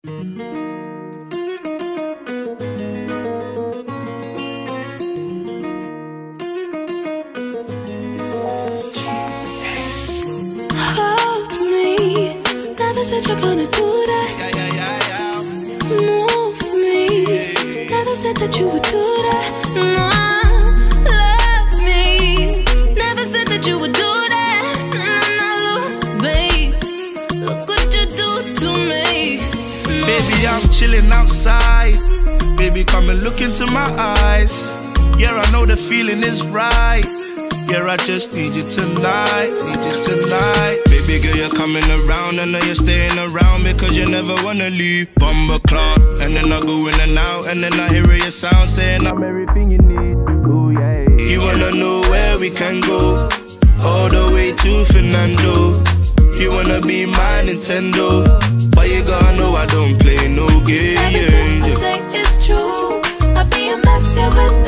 Said you're gonna do that. Move me. Never said that you would do that. No, love me. Never said that you would do that. No, babe, look what you do to me. No. Baby, I'm chilling outside. Baby, come and look into my eyes. Yeah, I know the feeling is right. Yeah, I just need you tonight, Baby girl, you're coming around, I know you're staying around because you never wanna leave. Bumper clock, and then I go in and out, and then I hear your sound saying I'm everything you need. Ooh, yeah. You wanna know where we can go, all the way to Fernando. You wanna be my Nintendo, but you gotta know I don't play no games. Everything I say is true. I'll be a mess here with